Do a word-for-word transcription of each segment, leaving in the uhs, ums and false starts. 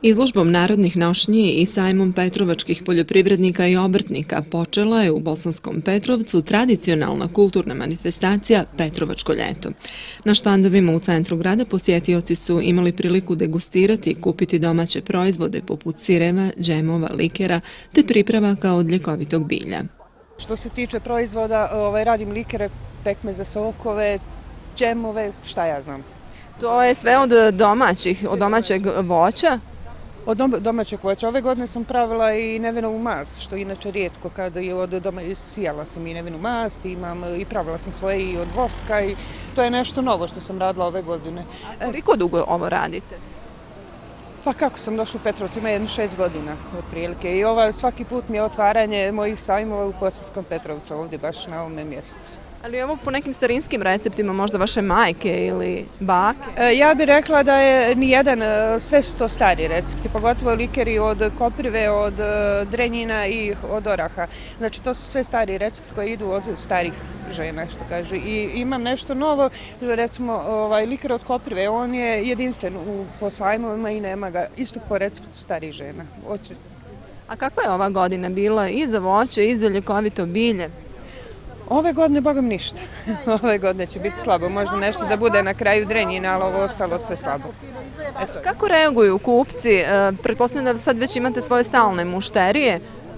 Izložbom narodnih nošnji i sajmom petrovačkih poljoprivrednika i obrtnika počela je u Bosanskom Petrovcu tradicionalna kulturna manifestacija Petrovačko ljeto. Na štandovima u centru grada posjetioci su imali priliku degustirati i kupiti domaće proizvode poput sireva, džemova, likera te pripravaka od ljekovitog bilja. Što se tiče proizvoda, ovaj, radim likere, pekmeze, sokove, džemove, šta ja znam. To je sve od domaćih, od domaćeg voća? Od domaćeg voća. Ove godine sam pravila i nevinovu mast, što inače rijetko kada je od doma, sijala sam i nevinu mast, imam i pravila sam svoje i od voska i to je nešto novo što sam radila ove godine. A koliko dugo ovo radite? Pa kako sam došla u Petrovac, ima jedno šest godina otprilike i ova, svaki put mi je otvaranje mojih sajmova u Bosanskom Petrovcu ovdje baš na ovome mjestu. Ali ovo po nekim starinskim receptima, možda vaše majke ili bake? E, ja bih rekla da je nijedan, sve su to stari recepti, pogotovo likeri od koprive, od drenjina i od oraha. Znači to su sve stari recepti koji idu od starih žena, što kažu. I imam nešto novo, recimo ovaj, liker od koprive, on je jedinstven u posajmovima i nema ga, isto po receptu starih žena. Oće. A kakva je ova godina bila i za voće i za ljekovito bilje? Ove godine, bogom ništa. Ove godine će biti slabo. Možda nešto da bude na kraju drenjina, ali ovo ostalo sve slabo. Eto. Kako reaguju kupci? Pretpostavljam da sad već imate svoje stalne mušterije.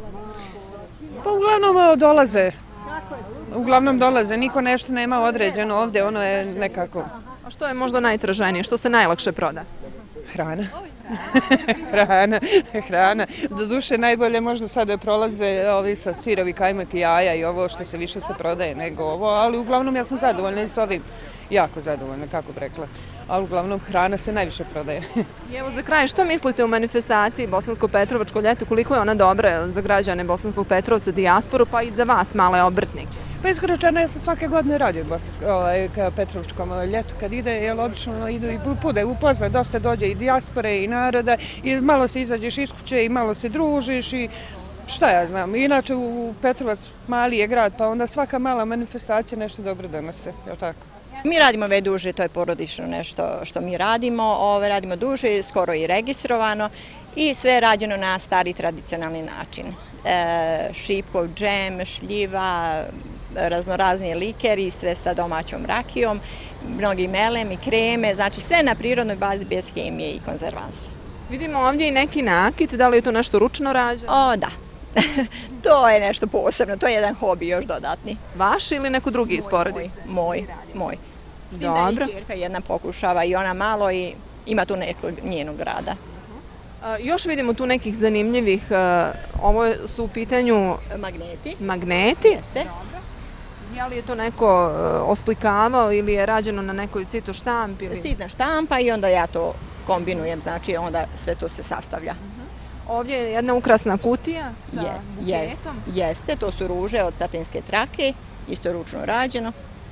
Pa uglavnom dolaze. Uglavnom dolaze. Niko nešto nema određeno ovdje. Ono je nekako... A što je možda najtraženije? Što se najlakše proda? Hrana. hrana, hrana. Doduše najbolje možda sada prolaze ovi sa sirovi, kajmak i jaja i ovo što se više se prodaje nego ovo, ali uglavnom ja sam zadovoljna i s ovim, jako zadovoljna, kako bi rekla. Ali uglavnom hrana se najviše prodaje. I evo za kraj, što mislite o manifestaciji Bosansko-Petrovačko ljeto, koliko je ona dobra za građane Bosanskog Petrovca, dijasporu, pa i za vas, male obrtnike? Pa iskreno rečeno, ja sam svake godine radio ka Petrovačkom ljetu kad ide, jer obično idu i bude upozna, dosta dođe i dijaspore i naroda i malo se izađeš iz kuće i malo se družiš i šta ja znam. Inače u Petrovac mali je grad, pa onda svaka mala manifestacija nešto dobro donose, je li tako? Mi radimo već duže, to je porodično nešto što mi radimo, ove radimo duže, skoro i registrovano i sve je rađeno na stari tradicionalni način. E, šipkov džem, šljiva, raznorazni likeri, sve sa domaćom rakijom, mnogi melemi, kreme, znači sve na prirodnoj bazi bez hemije i konzervansa. Vidimo ovdje i neki nakit, da li je to nešto ručno rađeno? O, da. To je nešto posebno, to je jedan hobi još dodatni. Vaš ili neko drugi iz porodice? Moj, moj. S tim Dobro. da i čerka jedna pokušava i ona malo i ima tu nekog njenog rada. Još vidimo tu nekih zanimljivih, ovo su u pitanju magneti. Magneti. Jeste. Je li je to neko oslikavao ili je rađeno na nekoj sito štampi? Sitna štampa i onda ja to kombinujem, znači onda sve to se sastavlja. Ovdje je jedna ukrasna kutija sa je, buketom. Jeste, to su ruže od satinske trake, isto ručno rađeno.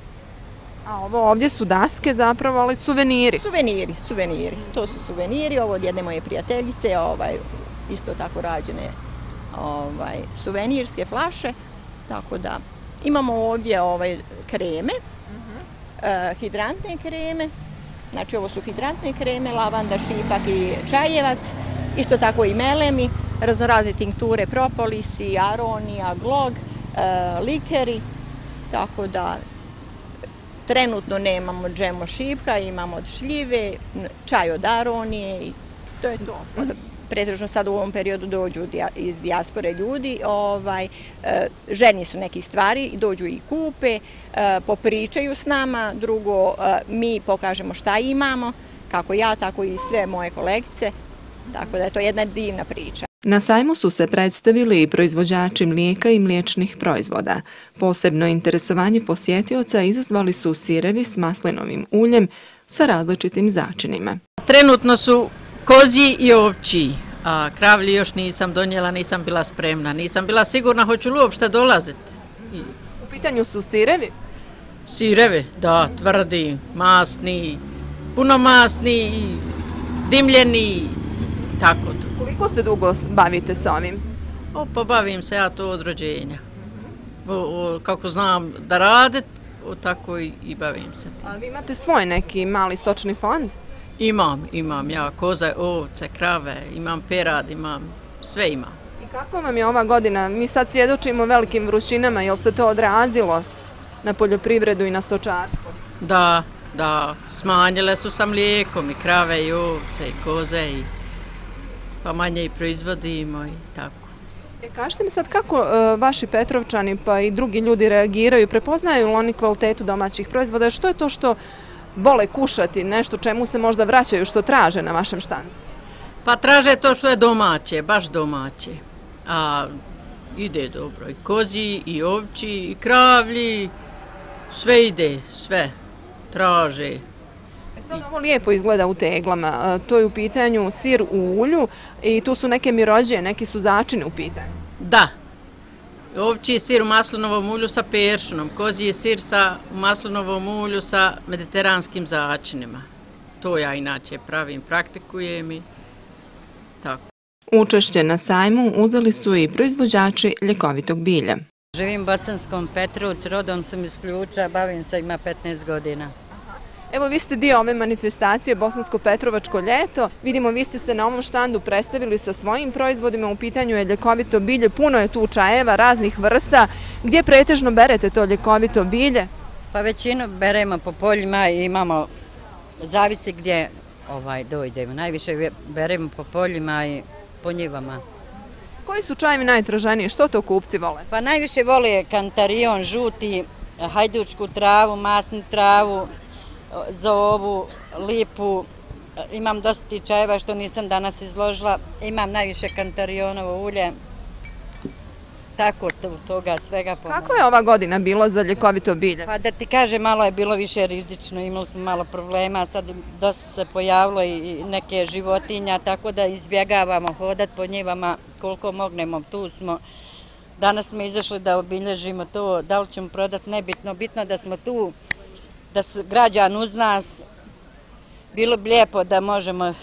A ovo ovdje su daske zapravo, ali suveniri. Suveniri, suveniri. To su suveniri, ovo od jedne moje prijateljice, ovaj, isto tako rađene ovaj, suvenirske flaše, tako da imamo ovdje ovaj, kreme, uh-huh. uh, hidrantne kreme, znači ovo su hidrantne kreme, lavanda, šipak i čajevac, isto tako i melemi, raznorazne tinkture, propolisi, aronija, glog, uh, likeri, tako da trenutno nemamo džemo šipka, imamo od šljive, čaj od aronije i to je to. Pretežno sad u ovom periodu dođu iz dijaspore ljudi, ovaj, željni su nekih stvari, dođu i kupe, popričaju s nama, drugo mi pokažemo šta imamo, kako ja, tako i sve moje kolegice, tako da je to jedna divna priča. Na sajmu su se predstavili i proizvođači mlijeka i mliječnih proizvoda. Posebno interesovanje posjetioca izazvali su sirevi s maslinovim uljem sa različitim začinima. Trenutno su kozji i ovčiji, a kravlji još nisam donijela, nisam bila spremna, nisam bila sigurna hoću li uopšte dolaziti. U pitanju su sirevi? Sirevi, da, tvrdi, masni, puno masni, dimljeni, tako to. Koliko se dugo bavite s ovim? O, pa bavim se ja to od rođenja. O, o, kako znam da radim, tako i, i bavim se. A vi imate svoj neki mali stočni fond? Imam, imam ja koze, ovce, krave, imam perad, imam, sve imam. I kako vam je ova godina? Mi sad svjedočimo velikim vrućinama, jel se to odrazilo na poljoprivredu i na stočarstvo? Da, da, smanjile su sa mlijekom i krave i ovce i koze, i, pa manje i proizvodimo i tako. E, kažete mi sad kako e, vaši Petrovčani pa i drugi ljudi reagiraju, prepoznaju li oni kvalitetu domaćih proizvoda? Što je to što vole kušati, nešto čemu se možda vraćaju, što traže na vašem štandu? Pa traže to što je domaće, baš domaće. A ide dobro, i kozji, i ovči, i kravlji, sve ide, sve traže. E sad ovo lijepo izgleda u teglama, to je u pitanju sir u ulju i tu su neke mirođije, neki su začini u pitanju. Da, ovči je sir u maslinovom ulju sa peršunom, kozji je sir sa, u maslinovom ulju sa mediteranskim začinima. To ja inače pravim, praktikujem i tako. Učešće na sajmu uzeli su i proizvođači ljekovitog bilja. Živim u Bosanskom Petrovcu, rodom sam iz Ključa, bavim se, ima petnaest godina. Evo, vi ste dio ove manifestacije Bosansko-Petrovačko ljeto. Vidimo, vi ste se na ovom štandu predstavili sa svojim proizvodima. U pitanju je ljekovito bilje. Puno je tu čajeva, raznih vrsta. Gdje pretežno berete to ljekovito bilje? Pa većinu beremo po poljima i imamo, zavisi gdje ovaj, dojdemo. Najviše beremo po poljima i po njivama. Koji su čajevi najtraženiji? Što to kupci vole? Pa najviše vole kantarion, žuti, hajdučku travu, masnu travu, zovu, lipu. Imam dosta ti čajeva što nisam danas izložila. Imam najviše kantarionovo ulje. Tako toga svega pomoći. Kako je ova godina bilo za ljekovito bilje? Pa da ti kažem, malo je bilo više rizično, imali smo malo problema, sad dosta se pojavilo i neke životinja, tako da izbjegavamo hodat po njivama koliko mognemo, tu smo. Danas smo izašli da obilježimo to, da li ćemo prodati, nebitno, bitno da smo tu, da su građan uz nas. Bilo bi lijepo da možemo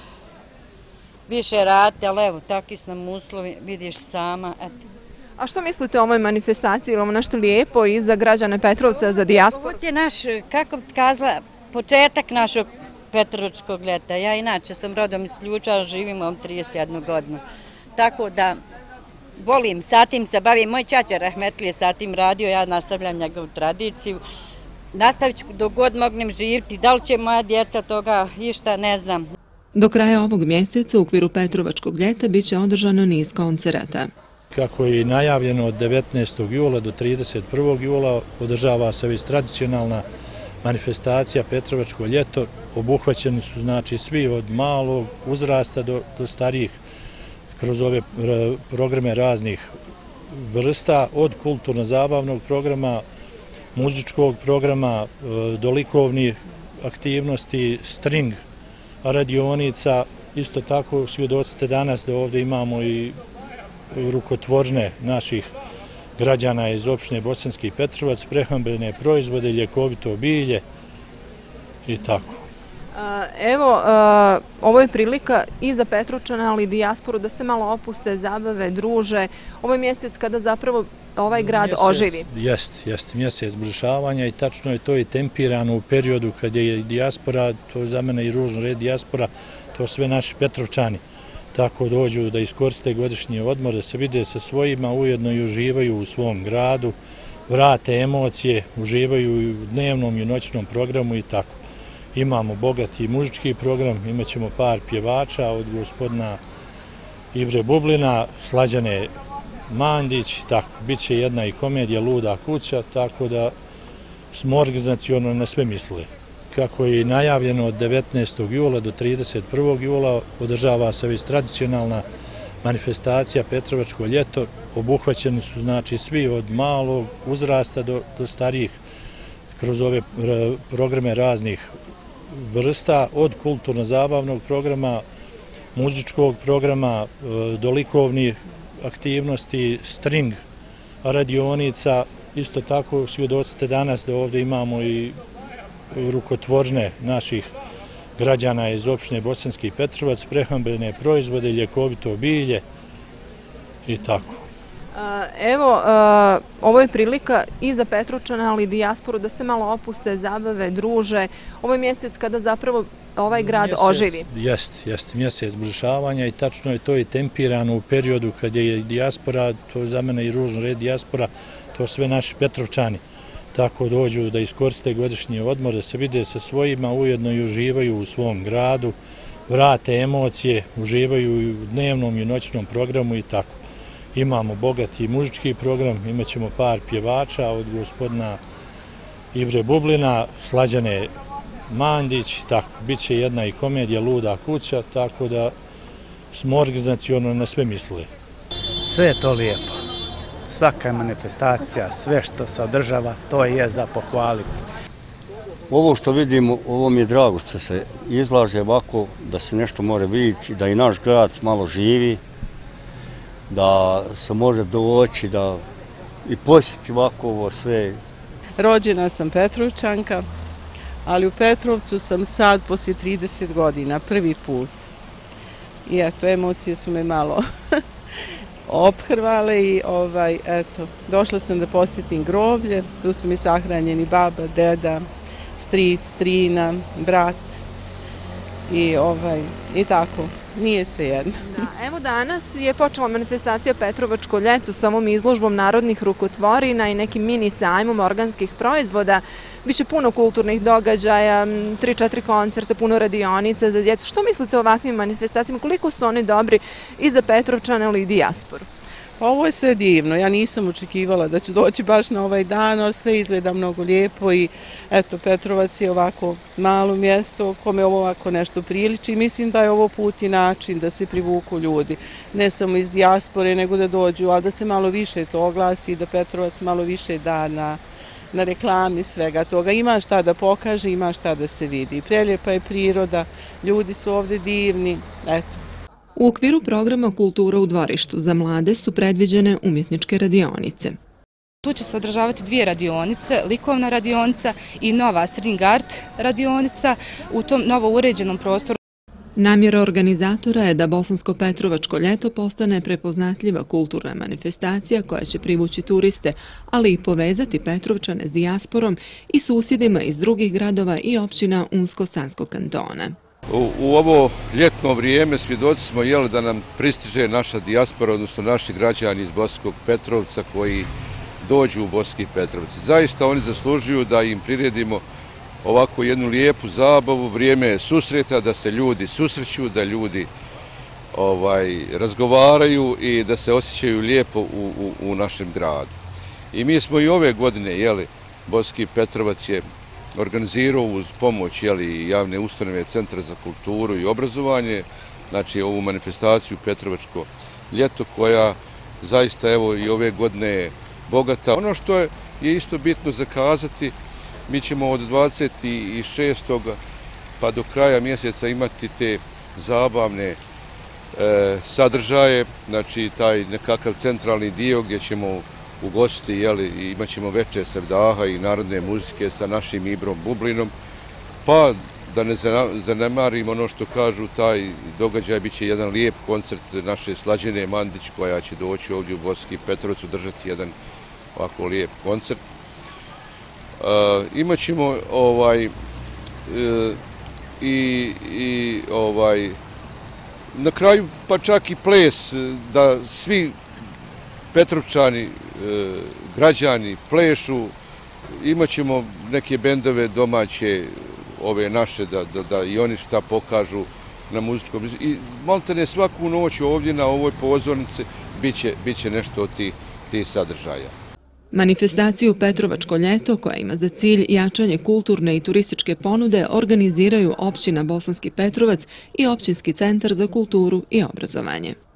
više raditi, ali evo, takvi su nam uslovi, vidiš sama, eto. A što mislite o ovoj manifestaciji? Ili ovo nešto lijepo i za građane Petrovca, za dijasporu? Ovo je naš, kako bi kazala, početak našeg Petrovačkog ljeta. Ja inače sam rodom iz Ključa, ali živim ovom trideset jednu godinu. Tako da volim, sa tim se bavim. Moj ćaća Rahmetli je sa tim radio, ja nastavljam njegovu tradiciju. Nastavit ću dok god mognem živjeti. Da li će moja djeca toga išta, ne znam. Do kraja ovog mjeseca u okviru Petrovačkog ljeta bit će održano niz koncerata. Kako je najavljeno od devetnaestog jula do trideset prvog jula održava se već tradicionalna manifestacija Petrovačko ljeto. Obuhvaćeni su znači svi od malog uzrasta do, do starijih kroz ove programe raznih vrsta, od kulturno-zabavnog programa, muzičkog programa, do likovnih aktivnosti, string radionica. Isto tako svjedoci ste danas da ovdje imamo i rukotvorne naših građana iz opštine Bosanski Petrovac, prehrambene proizvode, ljekovito bilje i tako. Evo, ovo je prilika i za Petrovčana, ali i dijasporu da se malo opuste, zabave, druže. Ovo je mjesec kada zapravo ovaj grad oživi. Jeste, jeste, mjesec zbližavanja i tačno je to i tempirano u periodu kad je dijaspora, to je za mene i ružno red dijaspora, to sve naši Petrovčani. Tako dođu da iskoriste godišnji odmor, da se vide sa svojima, ujedno i uživaju u svom gradu, vrate emocije, uživaju i u dnevnom i u noćnom programu i tako. Imamo bogati muzički program, imat ćemo par pjevača od gospodina Ibre Bublina, Slađane Mandić, tako. Biće jedna i komedija Luda kuća, tako da smo organizaciono na sve mislili. Kako je najavljeno od devetnaestog jula do trideset prvog jula održava se već tradicionalna manifestacija Petrovačko ljeto. Obuhvaćeni su znači svi od malog uzrasta do, do starijih kroz ove programe raznih vrsta, od kulturno-zabavnog programa, muzičkog programa, do likovnih aktivnosti, string radionica. Isto tako svjedoci ste danas da ovdje imamo i rukotvorne naših građana iz opštine Bosanski Petrovac, prehrambene proizvode, ljekovito bilje i tako. Evo, ovo je prilika i za Petrovčana, ali i dijasporu da se malo opuste, zabave, druže. Ovo je mjesec kada zapravo ovaj grad oživi. Jeste, jeste, mjesec zbližavanja i tačno je to i tempirano u periodu kad je dijaspora, to je za mene i ružno red dijaspora, to sve naši Petrovčani. Tako dođu da iskoriste godišnji odmor, da se vide sa svojima, ujedno i uživaju u svom gradu, vrate emocije, uživaju i u dnevnom i noćnom programu i tako. Imamo bogati muzički program, imat ćemo par pjevača od gospodina Ibre Bublina, Slađane Mandić, tako, bit će jedna i komedija Luda kuća, tako da smo organizaciono na sve mislili. Sve je to lijepo. Svaka manifestacija, sve što se održava, to je za pohvaliti. Ovo što vidimo, ovo mi je drago što se izlaže ovako, da se nešto more vidjeti, da i naš grad malo živi, da se može doći, da i posjetiti ovako ovo sve. Rođena sam Petrovčanka, ali u Petrovcu sam sad poslije trideset godina, prvi put. I eto, emocije su me malo ophrvale i ovaj, eto, došla sam da posjetim groblje, tu su mi sahranjeni baba, deda, stric, strina, brat i, ovaj, i tako, nije sve jedno. Da, evo danas je počela manifestacija Petrovačko ljeto s ovom izložbom narodnih rukotvorina i nekim mini sajmom organskih proizvoda. Biće puno kulturnih događaja, tri četiri koncerta, puno radionica za djecu. Što mislite o ovakvim manifestacijama? Koliko su oni dobri i za Petrovčane, ali i dijasporu? Ovo je sve divno. Ja nisam očekivala da ću doći baš na ovaj dan, ali sve izgleda mnogo lijepo i eto, Petrovac je ovako malo mjesto kome ovo ovako nešto priliči. Mislim da je ovo put i način da se privuku ljudi, ne samo iz dijaspore, nego da dođu, a da se malo više to oglasi, da Petrovac malo više da na na reklami svega toga. Ima šta da pokaže, ima šta da se vidi. Prelijepa je priroda, ljudi su ovdje divni, eto. U okviru programa Kultura u dvorištu za mlade su predviđene umjetničke radionice. Tu će se održavati dvije radionice, likovna radionica i nova string art radionica u tom novo uređenom prostoru. Namjera organizatora je da Bosansko-Petrovačko ljeto postane prepoznatljiva kulturna manifestacija koja će privući turiste, ali i povezati Petrovčane s dijasporom i susjedima iz drugih gradova i općina Unsko-Sanskog kantona. U, u ovo ljetno vrijeme svjedoci smo jeli da nam pristiže naša dijaspora, odnosno naši građani iz Bosanskog Petrovca koji dođu u Bosanski Petrovac. Zaista oni zaslužuju da im priredimo ovako jednu lijepu zabavu, vrijeme je susreta, da se ljudi susreću, da ljudi ovaj, razgovaraju i da se osjećaju lijepo u, u, u našem gradu. I mi smo i ove godine, jeli, Bosanski Petrovac je organizirao uz pomoć jeli, javne ustanove Centra za kulturu i obrazovanje, znači ovu manifestaciju Petrovačko ljeto koja zaista evo i ove godine je bogata. Ono što je, je isto bitno zakazati, mi ćemo od dvadeset šestog pa do kraja mjeseca imati te zabavne e, sadržaje, znači taj nekakav centralni dio gdje ćemo ugostiti, jeli, imat ćemo večer sevdaha i narodne muzike sa našim Ibrom Bublinom, pa da ne zanemarimo ono što kažu, taj događaj bit će jedan lijep koncert naše Slađane Mandić koja će doći ovdje u Bosanski Petrovac držati jedan ovako lijep koncert. Uh, imat ćemo ovaj, uh, i, i ovaj, na kraju pa čak i ples, da svi Petrovčani, uh, građani plešu, imat ćemo neke bendove domaće, ove naše, da, da, da i oni šta pokažu na muzičkom. I maltene svaku noć ovdje na ovoj pozornici bit će, bit će nešto od tih, tih sadržaja. Manifestaciju Petrovačko ljeto, koja ima za cilj jačanje kulturne i turističke ponude, organiziraju općina Bosanski Petrovac i Općinski centar za kulturu i obrazovanje.